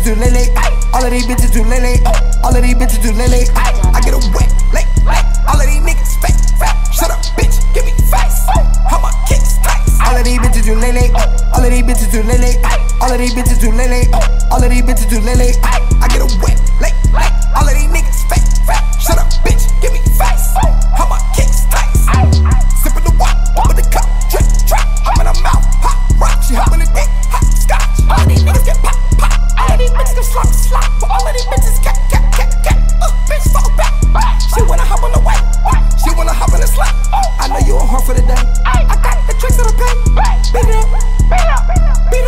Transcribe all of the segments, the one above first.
do lele. All of these bitches do lele. All of these bitches do lele. I get a wet, late. All of these niggas fake. Shut up, bitch, give me face. How my kicks tight. All of these bitches do lele. All of these bitches do lele. All of these bitches do lele. All of these bitches do lele. I get a wet, late. All of these niggas fake. Shut up, bitch, give me face. How my kicks tight. Sippin' the water, open the cup, drip. I'm in her mouth, hot rock. She hop on the dick, hot scotch. All of these niggas get pop. All of these bitches get slop. But all of these bitches cat. Bitch, fall back. She wanna hop on the way. She wanna hop on the slap. I know you a whore for the day. I got the tricks of the pay. Beat it up. Eat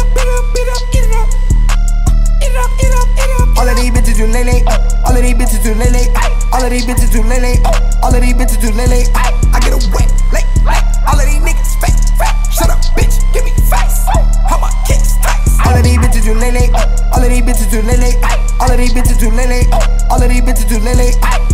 it up. All of these bitches do lele. All of these bitches do lele. All of these bitches do lele. All of these bitches do lele. I get a wet, late. All of these niggas fake. Shut up, bitch, give me face. How my kicks tight. All of these bitches do lele. All of these bitches do lele. All of these bitches do lele. All of these bitches do lele.